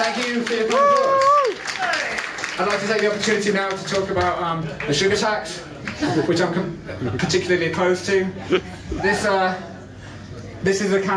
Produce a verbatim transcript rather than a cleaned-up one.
Thank you for your applause. I'd like to take the opportunity now to talk about um, the sugar tax, which I'm particularly opposed to. This, uh, this is a